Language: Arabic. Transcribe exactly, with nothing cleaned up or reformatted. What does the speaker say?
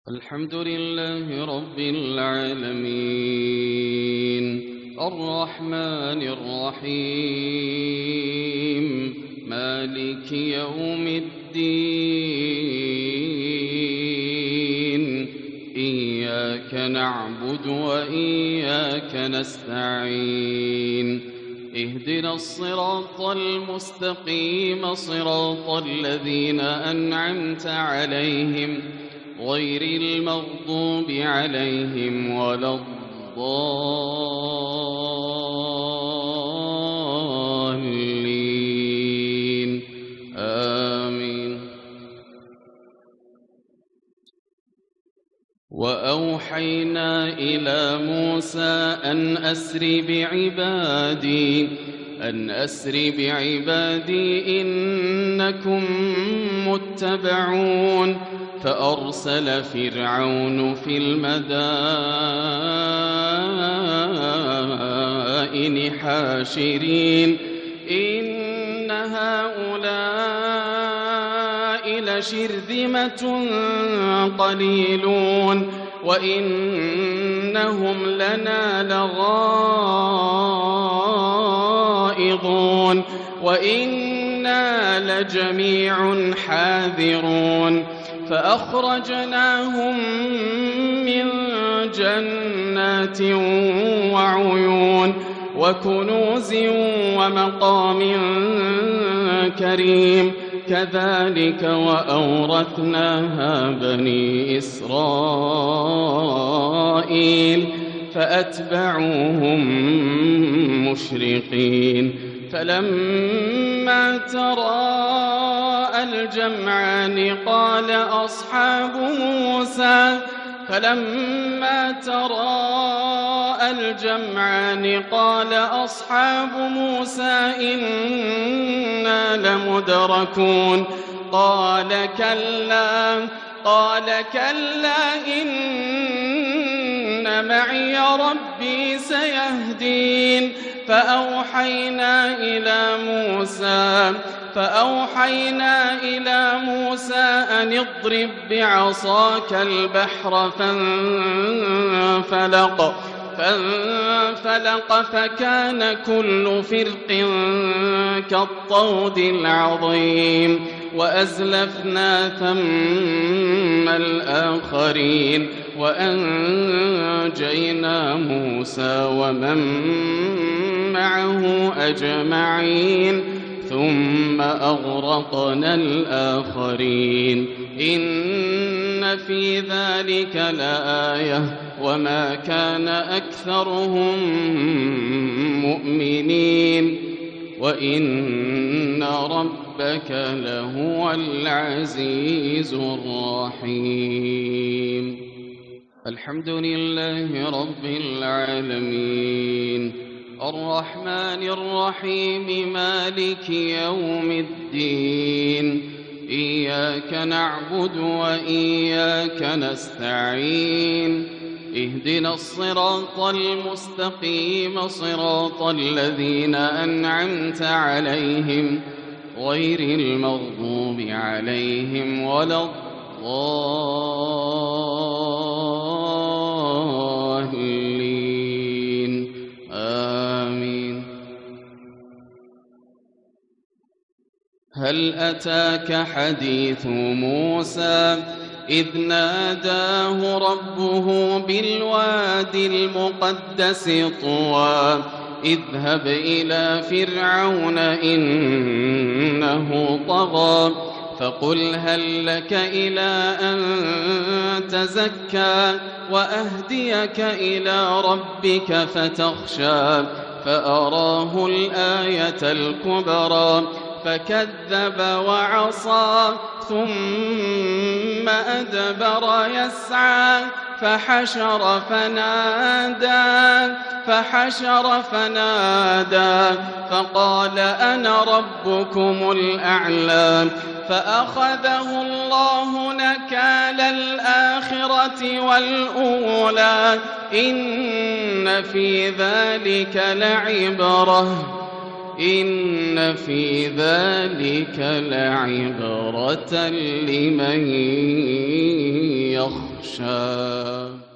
الحمد لله رب العالمين الرحمن الرحيم مالك يوم الدين إياك نعبد وإياك نستعين اهدنا الصراط المستقيم صراط الذين أنعمت عليهم غير المغضوب عليهم ولا الضالين آمين. وأوحينا إلى موسى أن أسر بعبادي أن أسر بعبادي إنكم متبعون فأرسل فرعون في المدائن حاشرين إن هؤلاء لشرذمة قليلون وإنهم لنا لغائظون وإنا لجميع حاذرون فأخرجناهم من جنات وعيون وكنوز ومقام كريم كذلك وأورثناها بني إسرائيل فأتبعوهم مشرقين فلما تراءى الجمعان قال أصحاب موسى فلما تراءى الجمعان قال أصحاب موسى إنا لمدركون قال كلا قال كلا إن معي ربي سيهدين فأوحينا إلى موسى فأوحينا إلى موسى أن اضرب بعصاك البحر فانفلق فانفلق فكان كل فرق كالطود العظيم وأزلفنا ثم الآخرين وأنجينا موسى ومن معه أجمعين ثم أغرقنا الآخرين إن في ذلك لآية وما كان أكثرهم مؤمنين وإن ربك لهو العزيز الرحيم. الحمد لله رب العالمين الرحمن الرحيم مالك يوم الدين إياك نعبد وإياك نستعين اهدنا الصراط المستقيم صراط الذين أنعمت عليهم غير المغضوب عليهم ولا الضالين آمين. هل أتاك حديث موسى إذ ناداه ربه بالوادي المقدس طوى اذهب إلى فرعون إنه طغى فقل هل لك إلى أن تزكى وأهديك إلى ربك فتخشى فأراه الآية الكبرى فكذب وعصى ثم أدبر يسعى فحشر فنادى فحشر فنادى فقال أنا ربكم الأعلى فأخذه الله نكال الآخرة والأولى إن في ذلك لعبرة إن في ذلك لعبرة لمن يخشى